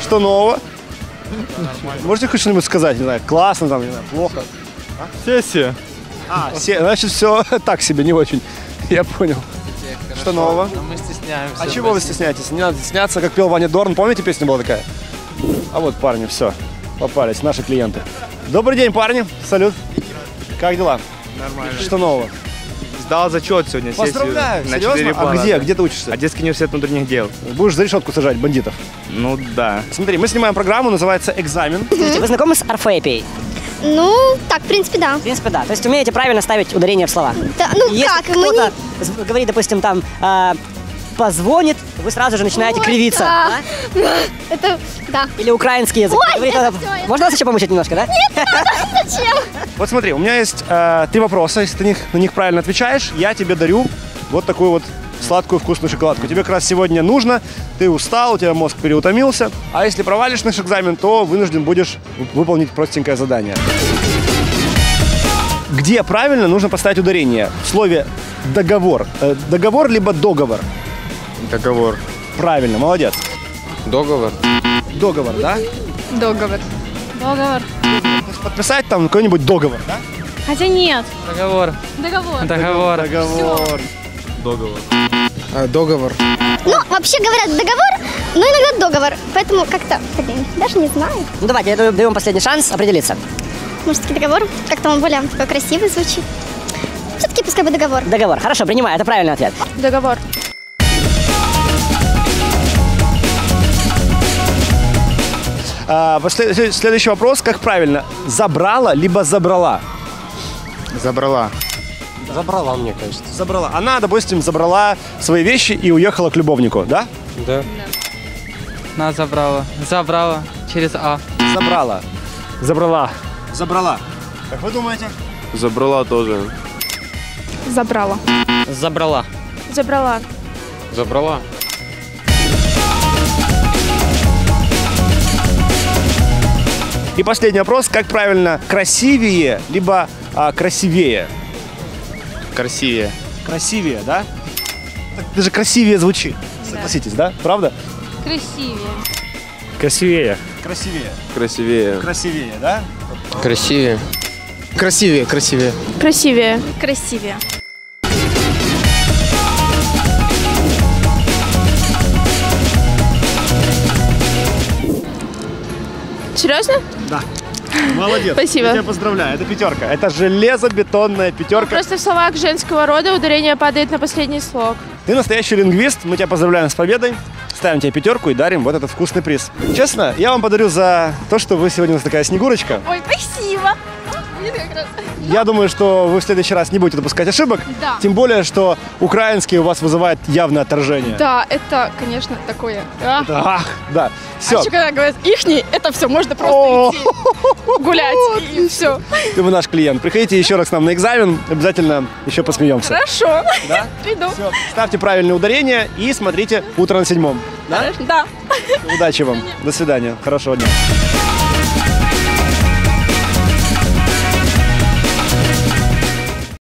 Что нового? Можете хоть что-нибудь сказать? Не знаю, классно там, не знаю, плохо? Сессия. Значит, все так себе, не очень. Я понял. Что нового? Но мы стесняемся. А чего вы стесняетесь? Не надо стесняться, как пел Ваня Дорн. Помните, песня была такая? А вот, парни, все, попались, наши клиенты. Добрый день, парни. Салют. Как дела? Нормально. Что нового? Сдал зачет сегодня. Поздравляю. Сессию на Серьезно? 4 А балла. где ты учишься? Одесский университет внутренних дел. Будешь за решетку сажать бандитов? Ну да. Смотри, мы снимаем программу, называется «Экзамен». Скажите, вы знакомы с орфоэпией? Ну, так, в принципе, да. В принципе, да. То есть умеете правильно ставить ударение в слова. Да, ну Если как, мы кто-то говорит, допустим, там позвонит, вы сразу же начинаете Ой, кривиться. да. Да? Это, да. Или украинский язык. Ой, Говорит, это всё, это- Можно вас еще помучить немножко, да? Зачем? Вот смотри, у меня есть 3 вопроса. Если ты на них правильно отвечаешь, я тебе дарю вот такую вот сладкую вкусную шоколадку. Тебе как раз сегодня нужно, ты устал, у тебя мозг переутомился. А если провалишь наш экзамен, то вынужден будешь выполнить простенькое задание. Где правильно нужно поставить ударение? В слове «договор». Договор либо договор? Договор. Правильно, молодец. Договор. Договор, да? Договор. Договор. То есть подписать там какой-нибудь договор, да? Хотя нет. Договор. Договор. Договор. Договор. Договор. Ну, вообще говорят договор, но иногда договор. Поэтому как-то, блин, даже не знаю. Ну давайте, я даю вам последний шанс определиться. Может, таки договор? Как-то он более такой красивый звучит. Все-таки пускай бы договор. Договор. Хорошо, принимаю, это правильный ответ. Договор. Следующий вопрос. Как правильно? Забрала либо забрала? Забрала. Забрала, мне кажется. Забрала. Она, допустим, забрала свои вещи и уехала к любовнику, да? Да. Она забрала. Забрала через А. Забрала. Забрала. Забрала. Как вы думаете? Забрала тоже. Забрала. Забрала. Забрала. Забрала. И последний вопрос. Как правильно? Красивее либо красивее? Красивее. Красивее, да? Так даже красивее звучит. Согласитесь, да? Правда? Красивее. Красивее. Красивее. Красивее. Красивее, да? Красивее. Красивее, красивее. Красивее. Красивее. Серьезно? Да. Молодец. Спасибо. Я тебя поздравляю. Это 5. Это железобетонная 5. Просто в словах женского рода ударение падает на последний слог. Ты настоящий лингвист. Мы тебя поздравляем с победой. Ставим тебе 5 и дарим вот этот вкусный приз. Честно, я вам подарю за то, что вы сегодня у нас такая снегурочка. Ой, спасибо. Мне как раз. Я думаю, что вы в следующий раз не будете допускать ошибок. Да. Тем более, что украинский у вас вызывает явное отторжение. Да, это, конечно, такое. А Ах, да. Все. еще когда говорят ихний, это все, можно О, просто идти гулять и все. Ты вы наш клиент. Приходите еще раз к нам на экзамен. Обязательно еще посмеемся. Хорошо. Да? Приду. Все. Ставьте правильные ударения и смотрите «Утро на 7». Да? Да. Удачи вам. До свидания. Хорошего дня.